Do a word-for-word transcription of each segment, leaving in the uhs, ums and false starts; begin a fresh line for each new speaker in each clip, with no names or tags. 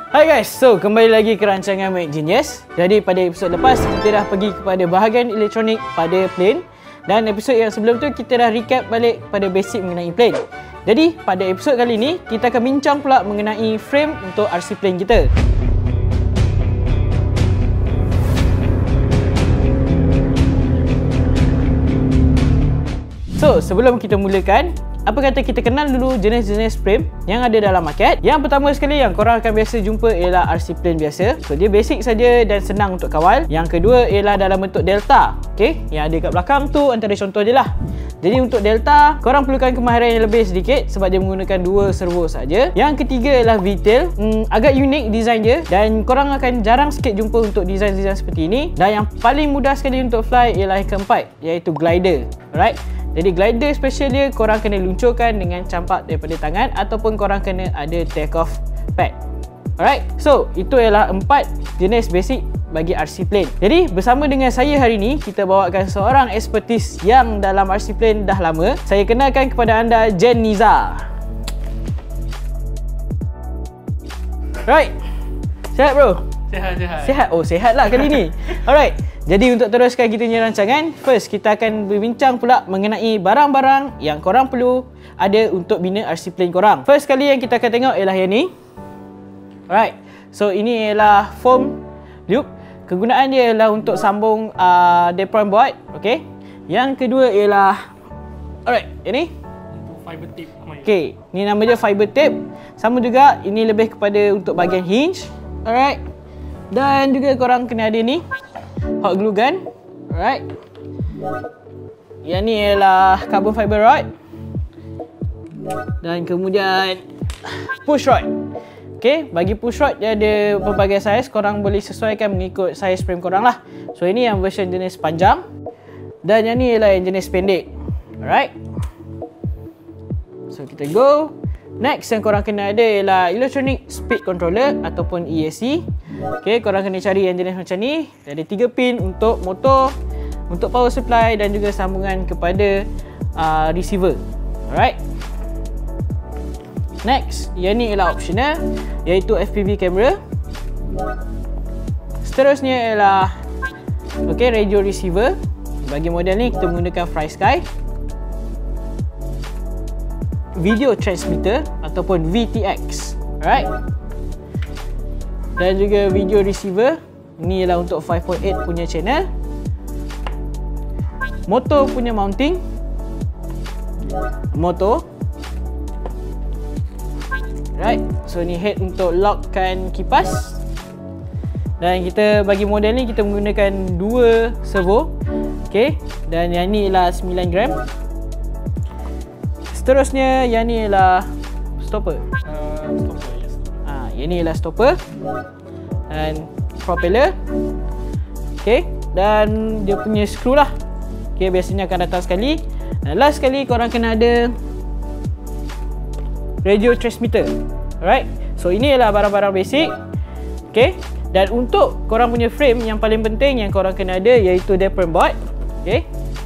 Hai guys, so kembali lagi ke rancangan Mac Genius. Jadi pada episod lepas kita dah pergi kepada bahagian elektronik pada plane. Dan episod yang sebelum tu kita dah recap balik pada basic mengenai plane. Jadi pada episod kali ni kita akan bincang pula mengenai frame untuk R C plane kita. So sebelum kita mulakan, apa kata kita kenal dulu jenis-jenis frame yang ada dalam market. Yang pertama sekali yang korang akan biasa jumpa ialah R C plane biasa. So dia basic saja dan senang untuk kawal. Yang kedua ialah dalam bentuk delta. Okay, yang ada kat belakang tu antara contoh je lah. Jadi untuk delta, korang perlukan kemahiran yang lebih sedikit sebab dia menggunakan dua servo saja. Yang ketiga ialah V-tail. Hmm, agak unik design dia dan korang akan jarang sikit jumpa untuk design-design seperti ini. Dan yang paling mudah sekali untuk fly ialah yang keempat, iaitu glider. Alright. Jadi glider special dia korang kena luncurkan dengan campak daripada tangan ataupun korang kena ada take off pad. Alright, so itu ialah empat jenis basic bagi R C plane. Jadi bersama dengan saya hari ni kita bawakan seorang expertise yang dalam R C plane dah lama. Saya kenalkan kepada anda Jen Niza. Right, sihat bro?
Sihat, sihat.
Sihat? Oh sihat lah kali ni. Alright. Jadi untuk teruskan kita punya rancangan, first kita akan berbincang pula mengenai barang-barang yang korang perlu ada untuk bina R C plane korang. First kali yang kita akan tengok ialah yang ni. Alright, so ini ialah foam loop. Kegunaan dia ialah untuk sambung uh, deployment board. Okay. Yang kedua ialah, alright, yang ni
Fiber tape.
Okay, ni nama dia fiber tape. Sama juga, ini lebih kepada untuk bahagian hinge. Alright. Dan juga korang kena ada ni hot glue gun. Alright. Yang ni ialah carbon fiber rod. Dan kemudian push rod. Okay, bagi push rod dia ada berbagai saiz. Korang boleh sesuaikan mengikut saiz frame korang lah. So ini yang version jenis panjang. Dan yang ni ialah yang jenis pendek. Alright. So kita go. Next yang korang kena ada ialah electronic speed controller ataupun E S C. Okay, korang kena cari yang jenis macam ni. Ada tiga pin untuk motor, untuk power supply dan juga sambungan kepada uh, receiver. Alright. Next, yang ni ialah optional, iaitu F P V camera. Seterusnya ialah okay, radio receiver. Bagi model ni kita menggunakan FlySky. Video transmitter ataupun V T X. Alright. Dan juga video receiver. Ini ialah untuk five point eight punya channel. Motor punya mounting. Motor. Right. So ni head untuk lockkan kipas. Dan kita bagi model ni kita menggunakan dua servo. Okay. Dan yang ni ialah sembilan gram. Seterusnya yang ni ialah stopper.
Uh, stopper, yes.
Ah, yang ni ialah stopper. Dan propeller. Okay. Dan dia punya screw lah. Okay, biasanya akan datang sekali. Dan last sekali korang kena ada radio transmitter. Alright. So ini ialah barang-barang basic. Okay. Dan untuk korang punya frame yang paling penting yang korang kena ada iaitu deployment board. Okay.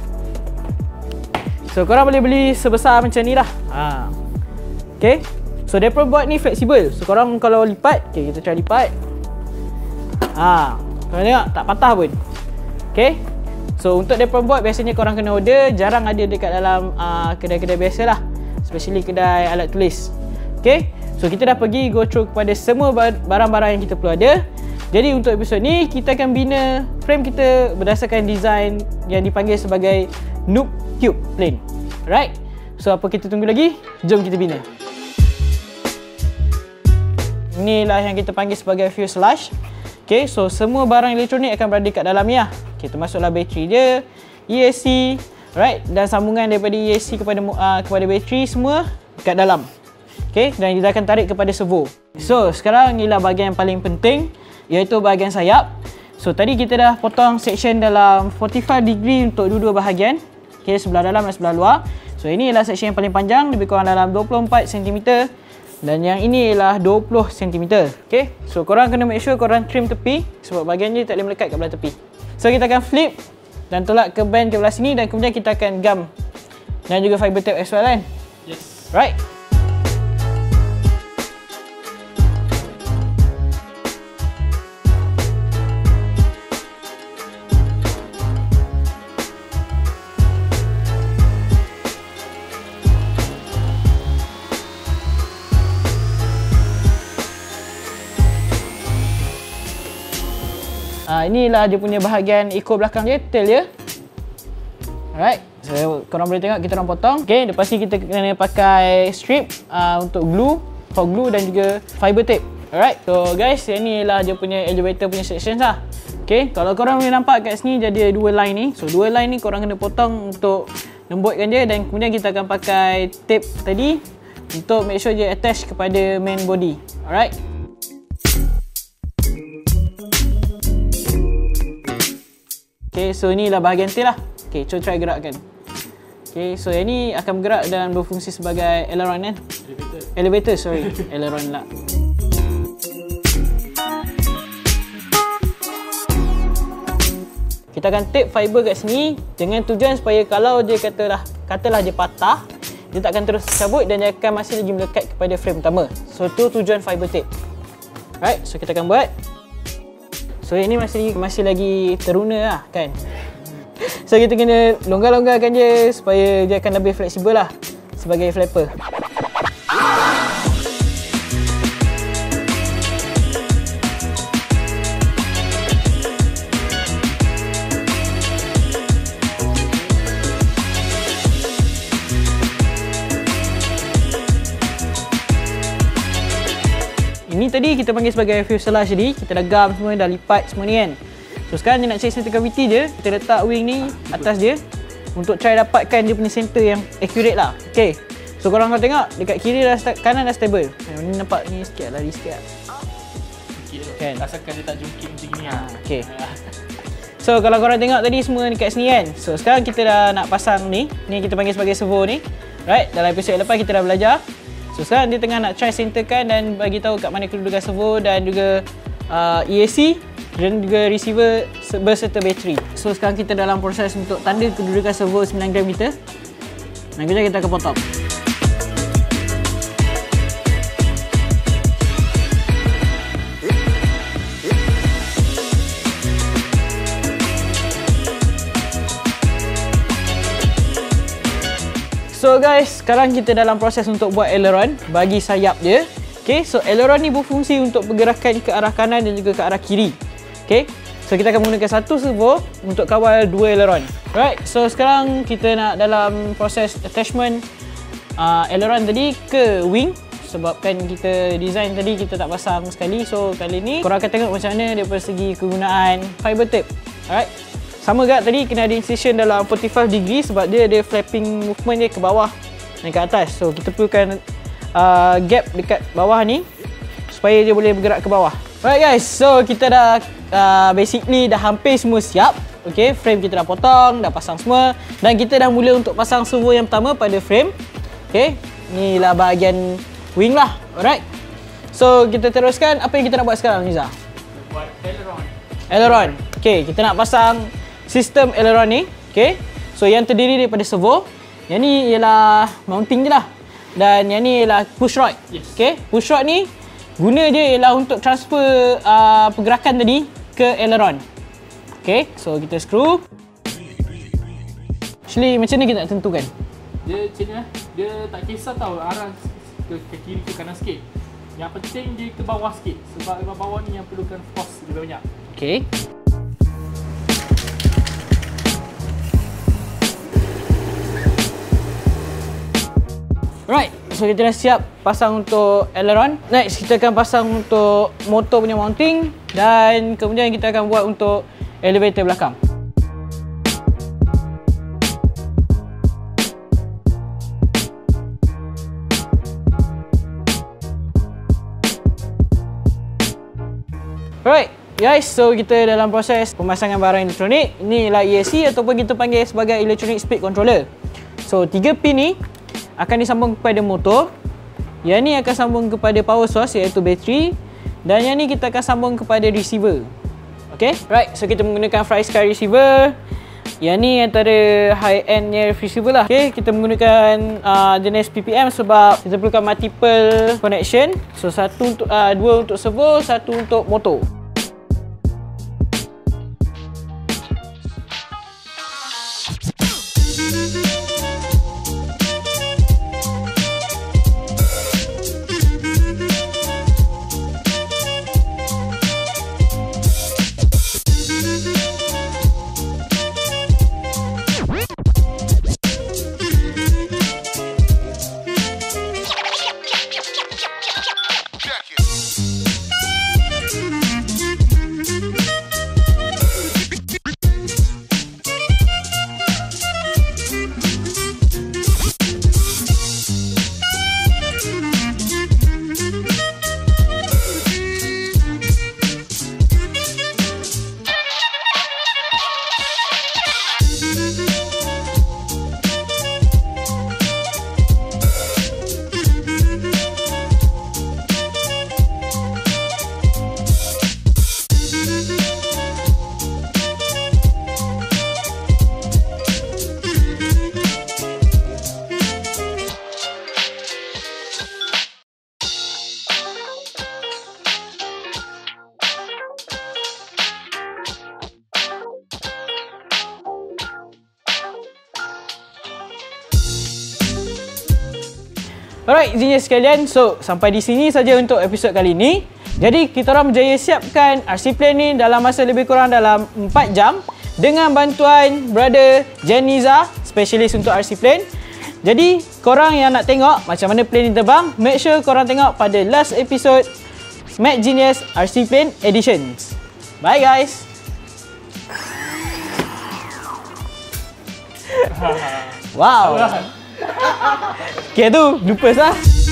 So korang boleh beli sebesar macam ni lah. Ha. Okay. So deployment board ni fleksibel. So korang kalau lipat, okay, kita try lipat. Ha. Korang tengok tak patah pun. Okay. So untuk deployment board biasanya korang kena order. Jarang ada dekat dalam uh, kedai-kedai biasa lah. Especially kedai alat tulis. Okay. So kita dah pergi go through kepada semua barang-barang yang kita perlu ada. Jadi untuk episod ni kita akan bina frame kita berdasarkan design yang dipanggil sebagai Noob Cube plane. Alright. So apa kita tunggu lagi? Jom kita bina. Inilah yang kita panggil sebagai fuselage. Okay, so semua barang elektronik akan berada kat dalam ni lah. Okay, termasuklah bateri dia, E S C, right, dan sambungan daripada E S C kepada uh, kepada bateri semua kat dalam. Okay, dan dia akan tarik kepada servo. So sekarang inilah bahagian yang paling penting, iaitu bahagian sayap. So tadi kita dah potong section dalam forty-five degree untuk dua-dua bahagian. Okay, sebelah dalam dan sebelah luar. So ini ialah section yang paling panjang, lebih kurang dalam dua puluh empat sentimeter. Dan yang ini ialah dua puluh sentimeter. Okay, so korang kena make sure korang trim tepi sebab bahagian ni tak boleh melekat kat belah tepi. So kita akan flip dan tolak ke band ke belah sini dan kemudian kita akan gam dan juga fiber tape as well kan?
Yes.
Right. Uh, inilah dia punya bahagian ekor belakang dia, tail dia. Alright, so korang boleh tengok kita orang potong. Okay, lepas ni kita kena pakai strip uh, untuk glue, hot glue dan juga fiber tape. Alright, so guys, yang ni ialah dia punya elevator punya sections lah. Okay, kalau korang boleh nampak kat sini dia ada dua line ni. So dua line ni korang kena potong untuk lembutkan dia, dan kemudian kita akan pakai tape tadi untuk make sure dia attach kepada main body. Alright. Okay, so inilah bahagian tail lah. Okay, cuba try gerakkan. Okay, so yang ni akan bergerak dan berfungsi sebagai aileron kan? Elevator. Elevator, sorry. Aileron lah. Kita akan tape fiber kat sini dengan tujuan supaya kalau dia katalah, katalah dia patah, dia tak akan terus cabut dan dia akan masih lagi melekat kepada frame utama. So, tu tujuan fiber tape. Alright, so kita akan buat. So, ini masih masih lagi teruna lah kan? So, kita kena longgar-longgarkan je supaya dia akan lebih fleksibel lah sebagai flapper. Ini tadi kita panggil sebagai fuselage tadi. Kita dah gam semua, dah lipat semua ni kan. So sekarang dia nak cari center cavity dia. Kita letak wing ni atas dia untuk try dapatkan dia punya center yang accurate lah. Okay, so korang kalau tengok dekat kiri dah kanan dah stable. Ni nampak ni sikit lari sikit lah.
Sikit kan? Rasakan dia tak jungkit macam ni lah.
Okay, so kalau korang tengok tadi semua dekat sini kan. So sekarang kita dah nak pasang ni. Ni kita panggil sebagai servo ni. Right, dalam episod lepas kita dah belajar. So sekarang dia tengah nak try centerkan dan bagi tahu kat mana kedudukan servo dan juga uh, E A C dan juga receiver berserta bateri. So sekarang kita dalam proses untuk tanda kedudukan servo sembilan gram kita. Dan kemudian kita akan potong. So guys, sekarang kita dalam proses untuk buat aileron bagi sayap dia. Okay, so aileron ni berfungsi untuk pergerakan ke arah kanan dan juga ke arah kiri. Okay, so kita akan menggunakan satu servo untuk kawal dua aileron. Right, so sekarang kita nak dalam proses attachment uh, aileron tadi ke wing. Sebabkan kita design tadi kita tak pasang sekali. So kali ni korang akan tengok macam mana daripada segi kegunaan fiber tape. Alright. Sama juga tadi kena ada incision dalam forty-five degree sebab dia ada flapping movement dia ke bawah dan ke atas. So kita perlukan uh, gap dekat bawah ni supaya dia boleh bergerak ke bawah. Alright guys, so kita dah uh, basically dah hampir semua siap. Okay, frame kita dah potong, dah pasang semua dan kita dah mula untuk pasang servo yang pertama pada frame. Okay, inilah bahagian wing lah. Alright. So kita teruskan, apa yang kita nak buat sekarang Niza?
Buat aileron.
Aileron. Okay, kita nak pasang sistem aileron ni. Okay, so yang terdiri daripada servo. Yang ni ialah mounting je lah. Dan yang ni ialah push rod. Yes. Okay, push rod ni guna dia ialah untuk transfer uh, pergerakan tadi ke aileron. Okay, so kita screw. Actually macam ni kita nak tentukan?
Dia macam ni lah. Dia tak kisah tau arah ke, ke kiri ke kanan sikit. Yang penting dia ke bawah sikit. Sebab ke bawah ni yang perlukan force lebih banyak.
Okay. Right, so kita dah siap pasang untuk aileron. Next, kita akan pasang untuk motor punya mounting dan kemudian kita akan buat untuk elevator belakang. Alright, guys, so kita dalam proses pemasangan barang elektronik. Inilah E A C ataupun kita panggil sebagai electronic speed controller. So, tiga pin ni akan disambung kepada motor. Yang ni akan sambung kepada power source iaitu bateri. Dan yang ni kita akan sambung kepada receiver. Okay, right, so kita menggunakan FlySky receiver. Yang ni antara high-end receiver lah. Okay, kita menggunakan uh, jenis P P M sebab kita perlukan multiple connection. So, satu untuk, uh, dua untuk servo, satu untuk motor. Alright, Genius sekalian. So, sampai di sini saja untuk episod kali ini. Jadi, kita orang berjaya siapkan R C Plane ni dalam masa lebih kurang dalam empat jam dengan bantuan brother Jeniza, specialist untuk R C Plane. Jadi, korang yang nak tengok macam mana plane ni terbang, make sure korang tengok pada last episode Mac Genius R C Plane Editions. Bye guys. Wow. Okay tu, lupa sah.